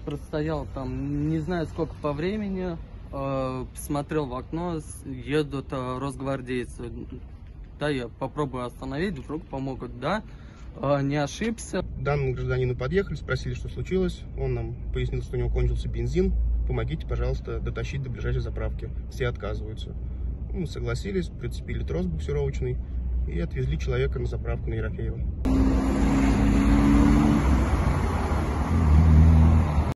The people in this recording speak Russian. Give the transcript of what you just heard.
простоял там не знаю сколько по времени, смотрел в окно, едут росгвардейцы. Да, я попробую остановить, вдруг помогут, да, не ошибся. Данному гражданину подъехали, спросили, что случилось. Он нам пояснил, что у него кончился бензин. Помогите, пожалуйста, дотащить до ближайшей заправки. Все отказываются. Мы согласились, прицепили трос буксировочный и отвезли человека на заправку на Ерофеева.